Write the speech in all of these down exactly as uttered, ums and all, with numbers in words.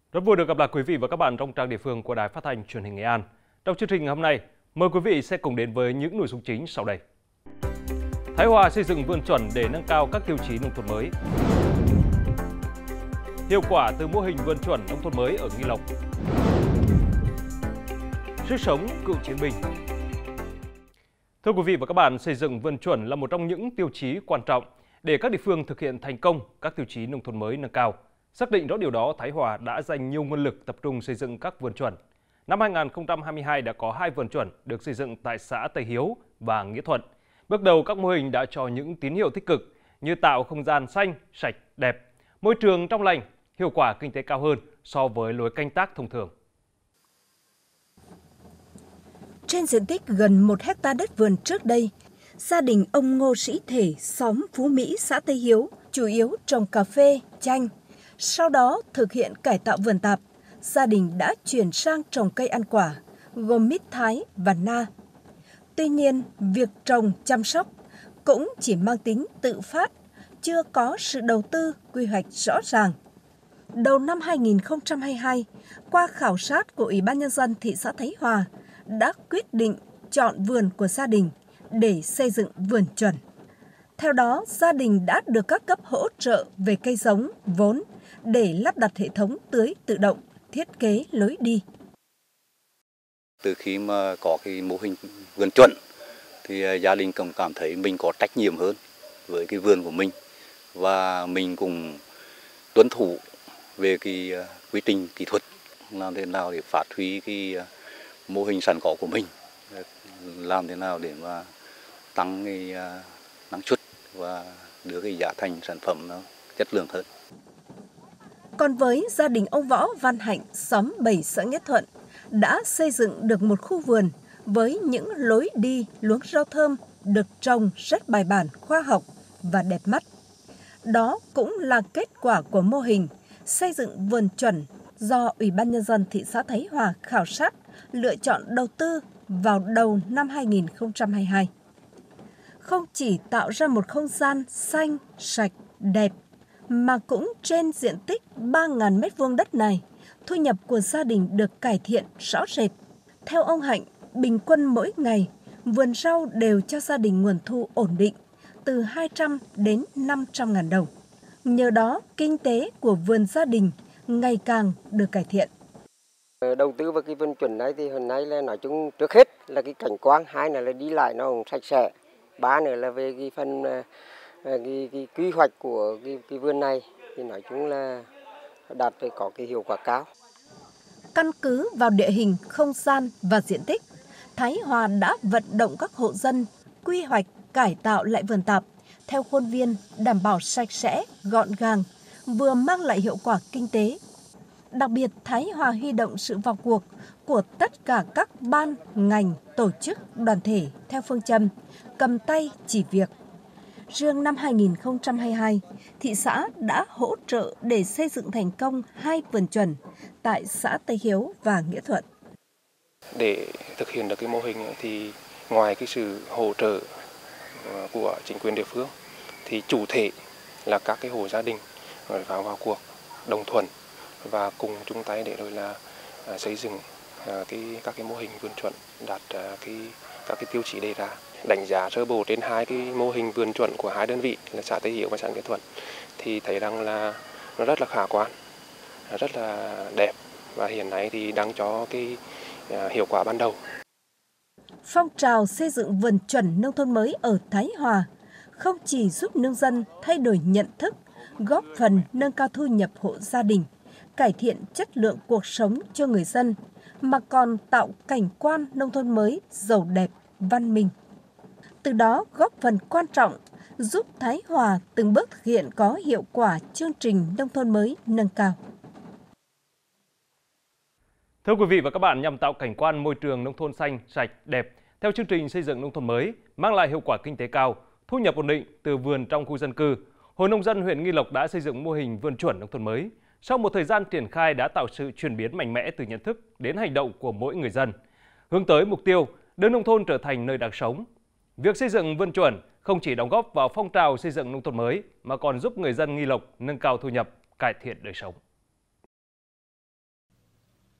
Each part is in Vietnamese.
Rất vui được gặp lại quý vị và các bạn trong trang địa phương của Đài Phát thanh Truyền hình Nghệ An. Trong chương trình hôm nay, mời quý vị sẽ cùng đến với những nội dung chính sau đây. Thái Hòa xây dựng vườn chuẩn để nâng cao các tiêu chí nông thôn mới. Hiệu quả từ mô hình vườn chuẩn nông thôn mới ở Nghi Lộc. Sức sống cựu chiến binh. Thưa quý vị và các bạn, xây dựng vườn chuẩn là một trong những tiêu chí quan trọng để các địa phương thực hiện thành công các tiêu chí nông thôn mới nâng cao. Xác định rõ điều đó, Thái Hòa đã dành nhiều nguồn lực tập trung xây dựng các vườn chuẩn. Năm hai nghìn không trăm hai mươi hai đã có hai vườn chuẩn được xây dựng tại xã Tây Hiếu và Nghĩa Thuận. Bước đầu các mô hình đã cho những tín hiệu tích cực như tạo không gian xanh, sạch, đẹp, môi trường trong lành, hiệu quả kinh tế cao hơn so với lối canh tác thông thường. Trên diện tích gần một hecta đất vườn trước đây, gia đình ông Ngô Sĩ Thể, xóm Phú Mỹ, xã Tây Hiếu, chủ yếu trồng cà phê, chanh. Sau đó thực hiện cải tạo vườn tạp, gia đình đã chuyển sang trồng cây ăn quả, gồm mít thái và na. Tuy nhiên, việc trồng chăm sóc cũng chỉ mang tính tự phát, chưa có sự đầu tư quy hoạch rõ ràng. Đầu năm hai nghìn không trăm hai mươi hai, qua khảo sát của Ủy ban Nhân dân thị xã Thái Hòa, đã quyết định chọn vườn của gia đình để xây dựng vườn chuẩn. Theo đó, gia đình đã được các cấp hỗ trợ về cây giống, vốn để lắp đặt hệ thống tưới tự động, thiết kế lối đi. Từ khi mà có cái mô hình vườn chuẩn thì gia đình cũng cảm thấy mình có trách nhiệm hơn với cái vườn của mình và mình cũng tuân thủ về cái quy trình kỹ thuật, làm thế nào để phát huy cái mô hình sẵn có của mình, làm thế nào để mà tăng cái năng suất và đưa cái giá thành sản phẩm nó chất lượng hơn. Còn với gia đình ông Võ Văn Hạnh, xóm bảy xã Nghĩa Thuận, đã xây dựng được một khu vườn với những lối đi, luống rau thơm được trồng rất bài bản, khoa học và đẹp mắt. Đó cũng là kết quả của mô hình xây dựng vườn chuẩn do Ủy ban Nhân dân thị xã Thái Hòa khảo sát, lựa chọn đầu tư vào đầu năm hai nghìn không trăm hai mươi hai. Không chỉ tạo ra một không gian xanh, sạch, đẹp, mà cũng trên diện tích ba nghìn mét vuông đất này, thu nhập của gia đình được cải thiện rõ rệt. Theo ông Hạnh, bình quân mỗi ngày, vườn rau đều cho gia đình nguồn thu ổn định, từ hai trăm đến năm trăm ngàn đồng. Nhờ đó, kinh tế của vườn gia đình ngày càng được cải thiện. Đầu tư vào cái vườn chuẩn này thì hôm nay là nói chung trước hết là cái cảnh quan, hai nữa là đi lại nó cũng sạch sẽ, ba nữa là về cái phần cái, cái quy hoạch của cái, cái vườn này thì nói chung là đạt được có cái hiệu quả cao. Căn cứ vào địa hình, không gian và diện tích, Thái Hòa đã vận động các hộ dân quy hoạch cải tạo lại vườn tạp theo khuôn viên đảm bảo sạch sẽ, gọn gàng, vừa mang lại hiệu quả kinh tế. Đặc biệt, Thái Hòa huy động sự vào cuộc của tất cả các ban, ngành, tổ chức, đoàn thể theo phương châm cầm tay chỉ việc. Riêng năm hai nghìn không trăm hai mươi hai, thị xã đã hỗ trợ để xây dựng thành công hai vườn chuẩn tại xã Tây Hiếu và Nghĩa Thuận. Để thực hiện được cái mô hình thì ngoài cái sự hỗ trợ của chính quyền địa phương thì chủ thể là các cái hộ gia đình vào vào cuộc đồng thuận và cùng chung tay để rồi là xây dựng cái các cái mô hình vườn chuẩn đạt cái các cái tiêu chí đề ra. Đánh giá sơ bộ trên hai cái mô hình vườn chuẩn của hai đơn vị là xã Tây Hiếu và xã Nghĩa Thuận thì thấy rằng là nó rất là khả quan, rất là đẹp và hiện nay thì đang cho cái hiệu quả ban đầu. Phong trào xây dựng vườn chuẩn nông thôn mới ở Thái Hòa không chỉ giúp nông dân thay đổi nhận thức, góp phần nâng cao thu nhập hộ gia đình, cải thiện chất lượng cuộc sống cho người dân, mà còn tạo cảnh quan nông thôn mới giàu đẹp, văn minh. Từ đó góp phần quan trọng giúp Thái Hòa từng bước thực hiện có hiệu quả chương trình nông thôn mới nâng cao. Thưa quý vị và các bạn, nhằm tạo cảnh quan môi trường nông thôn xanh, sạch, đẹp, theo chương trình xây dựng nông thôn mới, mang lại hiệu quả kinh tế cao, thu nhập ổn định từ vườn trong khu dân cư, Hội Nông dân huyện Nghi Lộc đã xây dựng mô hình vườn chuẩn nông thôn mới. Sau một thời gian triển khai đã tạo sự chuyển biến mạnh mẽ từ nhận thức đến hành động của mỗi người dân, hướng tới mục tiêu đưa nông thôn trở thành nơi đáng sống. Việc xây dựng vườn chuẩn không chỉ đóng góp vào phong trào xây dựng nông thôn mới mà còn giúp người dân Nghi Lộc nâng cao thu nhập, cải thiện đời sống.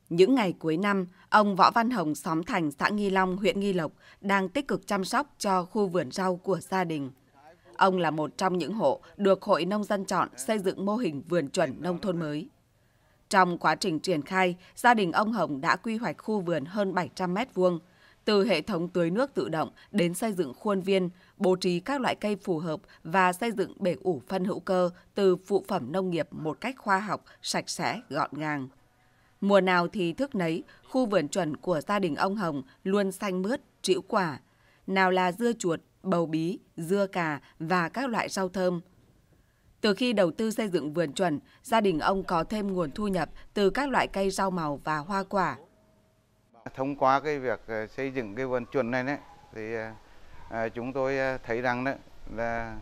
Những ngày cuối năm, ông Võ Văn Hồng, xóm Thành, xã Nghi Long, huyện Nghi Lộc đang tích cực chăm sóc cho khu vườn rau của gia đình. Ông là một trong những hộ được Hội Nông dân chọn xây dựng mô hình vườn chuẩn nông thôn mới. Trong quá trình triển khai, gia đình ông Hồng đã quy hoạch khu vườn hơn bảy trăm mét vuông, từ hệ thống tưới nước tự động đến xây dựng khuôn viên, bố trí các loại cây phù hợp và xây dựng bể ủ phân hữu cơ từ phụ phẩm nông nghiệp một cách khoa học, sạch sẽ, gọn gàng. Mùa nào thì thức nấy, khu vườn chuẩn của gia đình ông Hồng luôn xanh mướt, trĩu quả. Nào là dưa chuột, bầu bí, dưa cà và các loại rau thơm. Từ khi đầu tư xây dựng vườn chuẩn, gia đình ông có thêm nguồn thu nhập từ các loại cây rau màu và hoa quả. Thông qua cái việc xây dựng cái vườn chuẩn này đấy, thì chúng tôi thấy rằng đấy là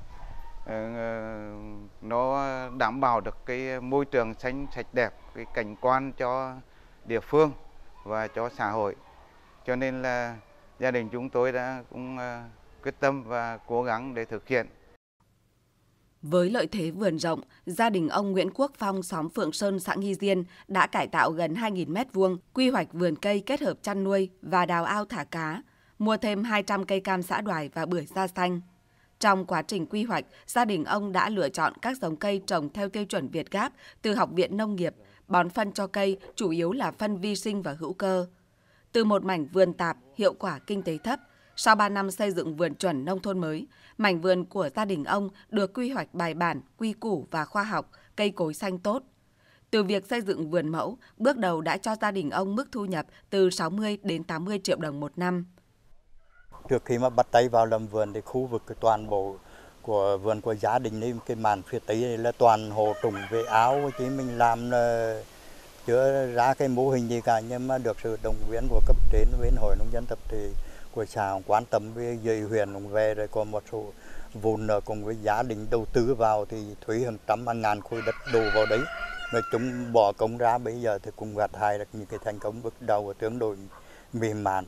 nó đảm bảo được cái môi trường xanh sạch đẹp, cái cảnh quan cho địa phương và cho xã hội. Cho nên là gia đình chúng tôi đã cũng quyết tâm và cố gắng để thực hiện. Với lợi thế vườn rộng, gia đình ông Nguyễn Quốc Phong, xóm Phượng Sơn, xã Nghi Diên đã cải tạo gần hai nghìn mét vuông, quy hoạch vườn cây kết hợp chăn nuôi và đào ao thả cá, mua thêm hai trăm cây cam xã đoài và bưởi da xanh. Trong quá trình quy hoạch, gia đình ông đã lựa chọn các giống cây trồng theo tiêu chuẩn Việt Gáp từ Học viện Nông nghiệp, bón phân cho cây chủ yếu là phân vi sinh và hữu cơ. Từ một mảnh vườn tạp, hiệu quả kinh tế thấp, sau ba năm xây dựng vườn chuẩn nông thôn mới, mảnh vườn của gia đình ông được quy hoạch bài bản, quy củ và khoa học, cây cối xanh tốt. Từ việc xây dựng vườn mẫu, bước đầu đã cho gia đình ông mức thu nhập từ sáu mươi đến tám mươi triệu đồng một năm. Trước khi mà bắt tay vào làm vườn thì khu vực cái toàn bộ của vườn của gia đình ấy, cái màn phía tây này là toàn hồ trùng về áo, chứ mình làm là chưa ra cái mô hình gì cả, nhưng mà được sự động viên của cấp trên bên Hội Nông dân tập thể của xã quan tâm với dây huyền cũng về, rồi còn một số vốn nợ cùng với gia đình đầu tư vào thì thuế hàng trăm hàng ngàn khối đất đổ vào đấy, rồi chúng bỏ công ra bây giờ thì cũng gặt hái được những cái thành công bước đầu và tương đối mềm mại.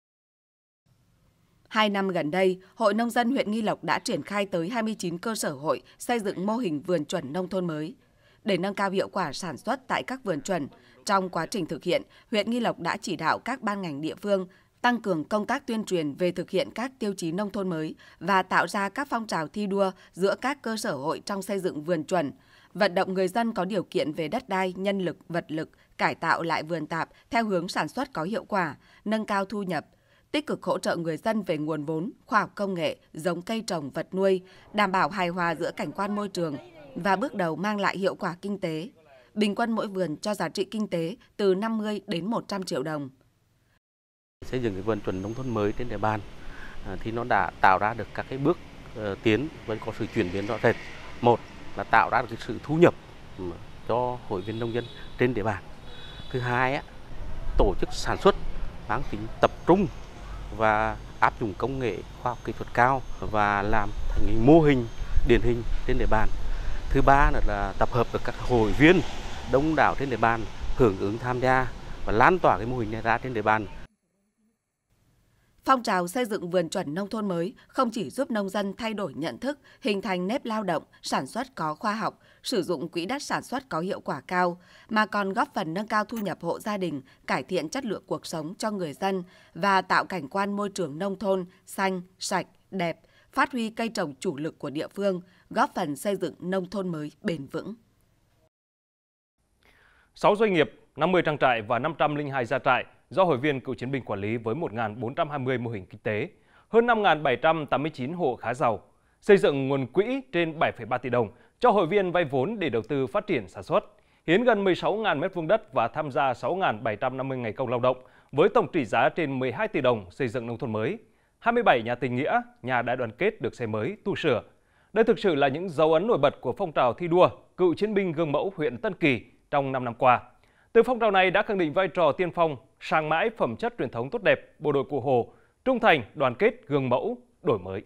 Hai năm gần đây, Hội Nông dân huyện Nghi Lộc đã triển khai tới hai mươi chín cơ sở hội xây dựng mô hình vườn chuẩn nông thôn mới. Để nâng cao hiệu quả sản xuất tại các vườn chuẩn, trong quá trình thực hiện, huyện Nghi Lộc đã chỉ đạo các ban ngành địa phương tăng cường công tác tuyên truyền về thực hiện các tiêu chí nông thôn mới và tạo ra các phong trào thi đua giữa các cơ sở hội trong xây dựng vườn chuẩn, vận động người dân có điều kiện về đất đai, nhân lực, vật lực, cải tạo lại vườn tạp theo hướng sản xuất có hiệu quả, nâng cao thu nhập, tích cực hỗ trợ người dân về nguồn vốn, khoa học công nghệ, giống cây trồng, vật nuôi, đảm bảo hài hòa giữa cảnh quan môi trường và bước đầu mang lại hiệu quả kinh tế. Bình quân mỗi vườn cho giá trị kinh tế từ năm mươi đến một trăm triệu đồng. Xây dựng cái vườn chuẩn nông thôn mới trên địa bàn thì nó đã tạo ra được các cái bước tiến vẫn có sự chuyển biến rõ rệt. Một là tạo ra được cái sự thu nhập cho hội viên nông dân trên địa bàn. Thứ hai á, tổ chức sản xuất mang tính tập trung và áp dụng công nghệ khoa học kỹ thuật cao và làm thành cái mô hình điển hình trên địa bàn. Thứ ba là tập hợp được các hội viên đông đảo trên địa bàn hưởng ứng tham gia và lan tỏa cái mô hình này ra trên địa bàn. Phong trào xây dựng vườn chuẩn nông thôn mới không chỉ giúp nông dân thay đổi nhận thức, hình thành nếp lao động, sản xuất có khoa học, sử dụng quỹ đất sản xuất có hiệu quả cao, mà còn góp phần nâng cao thu nhập hộ gia đình, cải thiện chất lượng cuộc sống cho người dân và tạo cảnh quan môi trường nông thôn xanh, sạch, đẹp, phát huy cây trồng chủ lực của địa phương, góp phần xây dựng nông thôn mới bền vững. sáu doanh nghiệp, năm mươi trang trại và năm trăm lẻ hai gia trại do hội viên cựu chiến binh quản lý với một nghìn bốn trăm hai mươi mô hình kinh tế, hơn năm nghìn bảy trăm tám mươi chín hộ khá giàu, xây dựng nguồn quỹ trên bảy phẩy ba tỷ đồng cho hội viên vay vốn để đầu tư phát triển sản xuất, hiến gần mười sáu nghìn mét vuông đất và tham gia sáu nghìn bảy trăm năm mươi ngày công lao động với tổng trị giá trên mười hai tỷ đồng xây dựng nông thôn mới, hai mươi bảy nhà tình nghĩa, nhà đại đoàn kết được xây mới, tu sửa. Đây thực sự là những dấu ấn nổi bật của phong trào thi đua cựu chiến binh gương mẫu huyện Tân Kỳ trong năm năm qua. Từ phong trào này đã khẳng định vai trò tiên phong, sang mãi phẩm chất truyền thống tốt đẹp bộ đội Cụ Hồ, trung thành, đoàn kết, gương mẫu, đổi mới.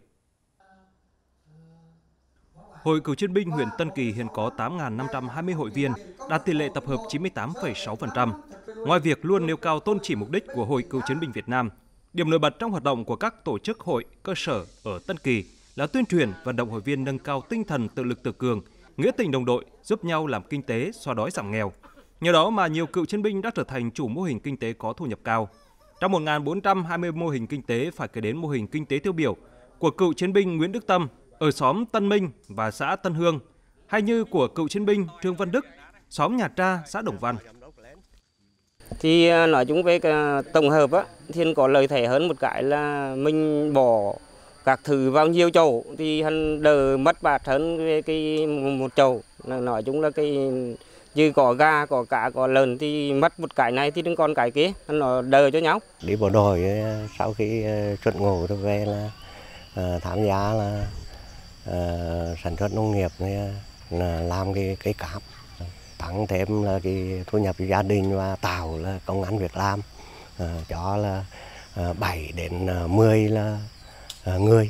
Hội cựu chiến binh huyện Tân Kỳ hiện có tám nghìn năm trăm hai mươi hội viên, đạt tỷ lệ tập hợp chín mươi tám phẩy sáu phần trăm. Ngoài việc luôn nêu cao tôn chỉ mục đích của Hội cựu chiến binh Việt Nam, điểm nổi bật trong hoạt động của các tổ chức hội, cơ sở ở Tân Kỳ là tuyên truyền vận động hội viên nâng cao tinh thần tự lực tự cường, nghĩa tình đồng đội, giúp nhau làm kinh tế, xóa đói giảm nghèo. Nhờ đó mà nhiều cựu chiến binh đã trở thành chủ mô hình kinh tế có thu nhập cao. Trong một nghìn bốn trăm hai mươi mô hình kinh tế phải kể đến mô hình kinh tế tiêu biểu của cựu chiến binh Nguyễn Đức Tâm ở xóm Tân Minh và xã Tân Hương, hay như của cựu chiến binh Trương Văn Đức, xóm Nhà Tra, xã Đồng Văn. Thì nói chung về tổng hợp á, thì có lợi thế hơn một cái là mình bỏ các thứ vào nhiều chậu thì hắn đỡ mất bát hơn về cái một chậu. Nói chung là cái như có gà, có cá, có lợn thì mất một cái này thì đừng còn cái kia, nó đỡ cho nhau. Đi bộ đội sau khi xuất ngũ rồi về là tham gia là uh, sản xuất nông nghiệp là làm cái cái cám, tăng thêm là cái thu nhập gia đình và tạo là công ăn việc làm uh, cho là uh, bảy đến mười là uh, người.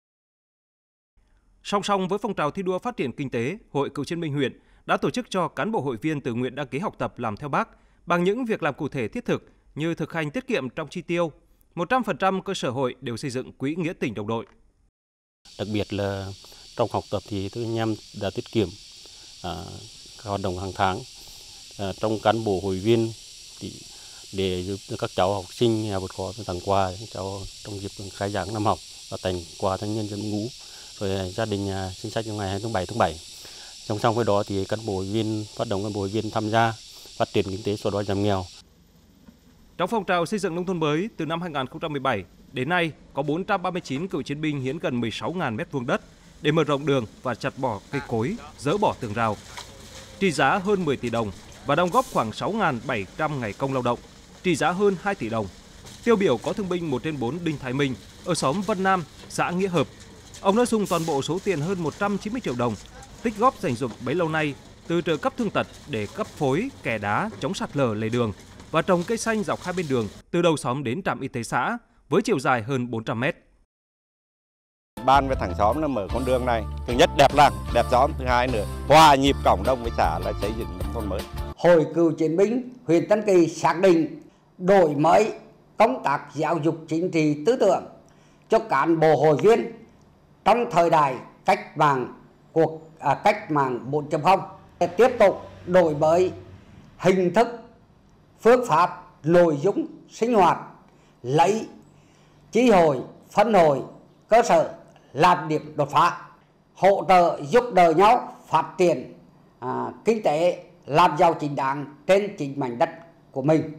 Song song với phong trào thi đua phát triển kinh tế, Hội Cựu chiến binh huyện đã tổ chức cho cán bộ hội viên tự nguyện đăng ký học tập làm theo Bác bằng những việc làm cụ thể thiết thực như thực hành tiết kiệm trong chi tiêu. một trăm phần trăm cơ sở hội đều xây dựng quỹ nghĩa tình đồng đội. Đặc biệt là trong học tập thì tôi nhằm đã tiết kiệm à, các hoạt động hàng tháng. À, trong cán bộ hội viên thì để giúp cho các cháu học sinh vượt khó tặng quà cho cháu trong dịp khai giảng năm học và tặng quà thân nhân dân ngũ, rồi gia đình chính sách trong ngày hai mươi bảy tháng bảy. Song song với đó thì cán bộ hội viên phát động cán bộ hội viên tham gia phát triển kinh tế xóa đói giảm nghèo. Trong phong trào xây dựng nông thôn mới từ năm hai nghìn không trăm mười bảy đến nay có bốn trăm ba mươi chín cựu chiến binh hiến gần mười sáu nghìn mét vuông đất để mở rộng đường và chặt bỏ cây cối, dỡ bỏ tường rào. Trị giá hơn mười tỷ đồng và đóng góp khoảng sáu nghìn bảy trăm ngày công lao động, trị giá hơn hai tỷ đồng. Tiêu biểu có thương binh một trên bốn Đinh Thái Minh ở xóm Vân Nam, xã Nghĩa Hợp. Ông đã dùng toàn bộ số tiền hơn một trăm chín mươi triệu đồng tích góp dành dụm bấy lâu nay từ trợ cấp thương tật để cấp phối, kè đá, chống sạt lở lề đường và trồng cây xanh dọc hai bên đường từ đầu xóm đến trạm y tế xã với chiều dài hơn bốn trăm mét. Ban với thằng xóm nó mở con đường này, thứ nhất đẹp làng, đẹp xóm, thứ hai nữa hòa nhịp cộng đồng với xã là xây dựng nông thôn mới. Hội Cựu chiến binh huyện Tân Kỳ xác định đổi mới công tác giáo dục chính trị tư tưởng cho cán bộ hội viên trong thời đại cách mạng cuộc à, cách mạng bốn chấm không, tiếp tục đổi mới hình thức, phương pháp, nội dung sinh hoạt, lấy chi hội, phân hội, cơ sở làm điểm đột phá, hỗ trợ giúp đỡ nhau phát triển à, kinh tế, làm giàu chính đáng trên chính mảnh đất của mình.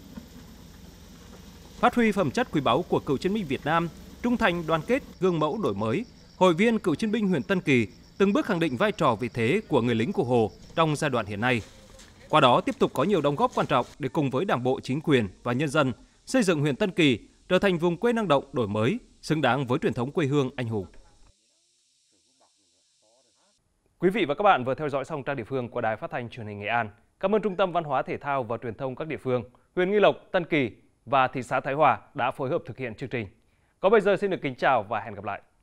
Phát huy phẩm chất quý báu của cựu chiến binh Việt Nam, trung thành, đoàn kết, gương mẫu đổi mới, hội viên cựu chiến binh huyện Tân Kỳ từng bước khẳng định vai trò vị thế của người lính cụ Hồ trong giai đoạn hiện nay. Qua đó tiếp tục có nhiều đóng góp quan trọng để cùng với Đảng bộ, chính quyền và nhân dân xây dựng huyện Tân Kỳ trở thành vùng quê năng động, đổi mới, xứng đáng với truyền thống quê hương anh hùng. Quý vị và các bạn vừa theo dõi xong trang địa phương của Đài Phát thanh Truyền hình Nghệ An. Cảm ơn Trung tâm Văn hóa Thể thao và Truyền thông các địa phương, huyện Nghi Lộc, Tân Kỳ và thị xã Thái Hòa đã phối hợp thực hiện chương trình. Còn bây giờ xin được kính chào và hẹn gặp lại.